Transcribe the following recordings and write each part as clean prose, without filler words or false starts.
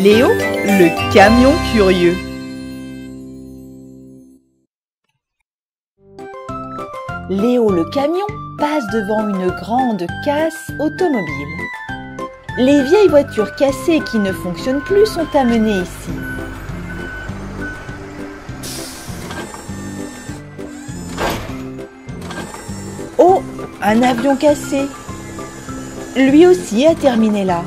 Léo, le camion curieux. Léo le camion passe devant une grande casse automobile. Les vieilles voitures cassées qui ne fonctionnent plus sont amenées ici. Oh, un avion cassé. Lui aussi a terminé là.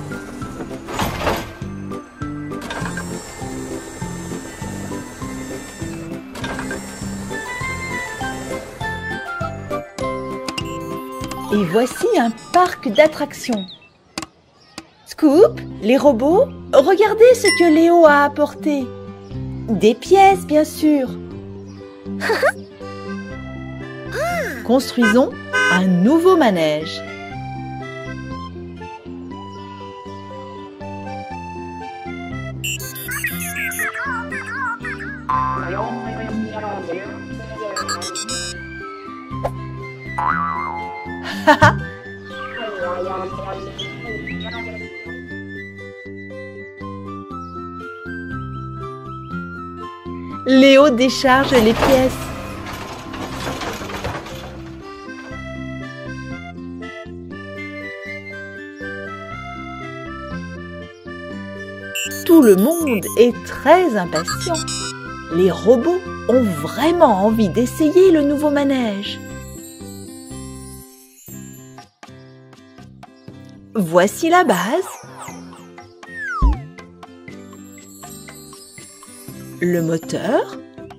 Et voici un parc d'attractions. Scoop, les robots, regardez ce que Léo a apporté. Des pièces, bien sûr. Construisons un nouveau manège. Léo décharge les pièces. Tout le monde est très impatient. Les robots ont vraiment envie d'essayer le nouveau manège. Voici la base. Le moteur.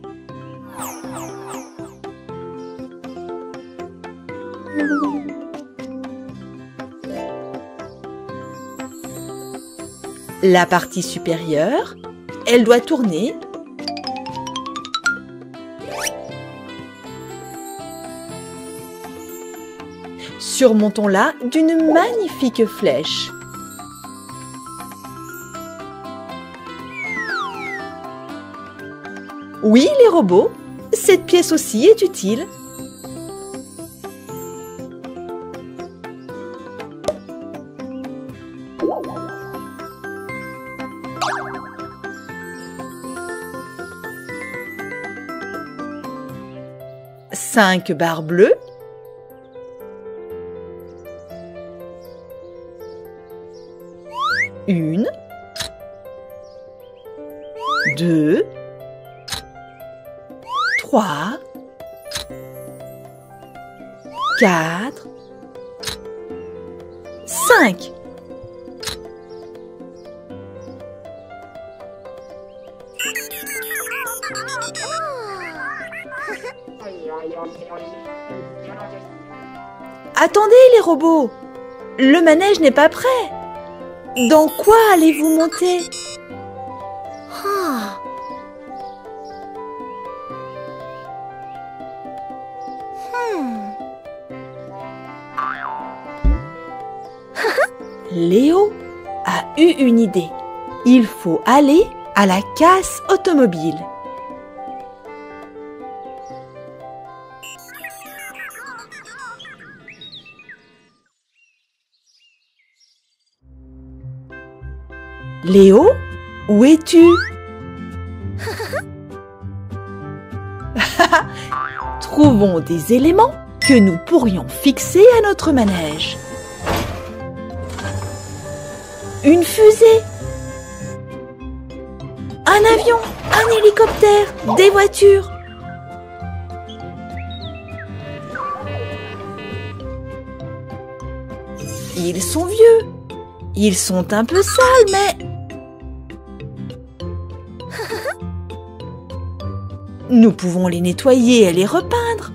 La partie supérieure, elle doit tourner. Surmontons-la d'une magnifique flèche. Oui, les robots, cette pièce aussi est utile. Cinq barres bleues. Une, deux, trois, quatre, cinq. Attendez les robots, le manège n'est pas prêt. Dans quoi allez-vous monter? Léo a eu une idée. Il faut aller à la casse automobile. Léo, où es-tu? Trouvons des éléments que nous pourrions fixer à notre manège. Une fusée, un avion, un hélicoptère, des voitures. Ils sont vieux, ils sont un peu sales, mais... Nous pouvons les nettoyer et les repeindre.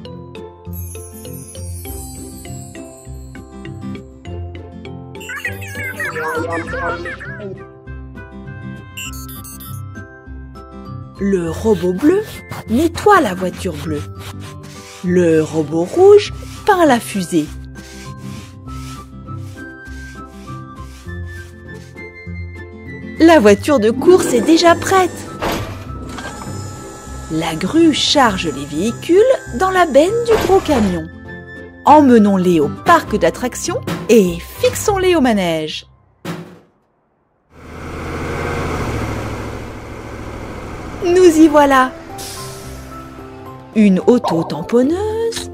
Le robot bleu nettoie la voiture bleue. Le robot rouge peint la fusée. La voiture de course est déjà prête. La grue charge les véhicules dans la benne du gros camion. Emmenons-les au parc d'attractions et fixons-les au manège. Nous y voilà. Une auto-tamponneuse.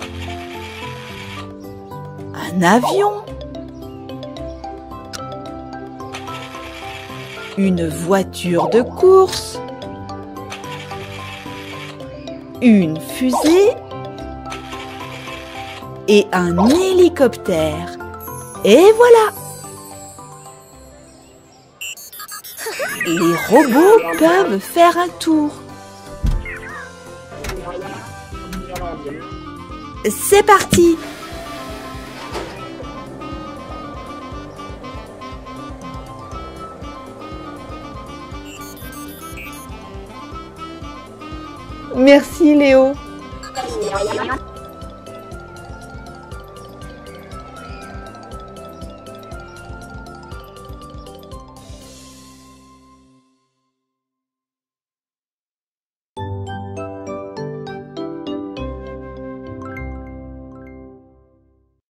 Un avion. Une voiture de course. Une fusée. Et un hélicoptère. Et voilà! Les robots peuvent faire un tour. C'est parti! Merci Léo.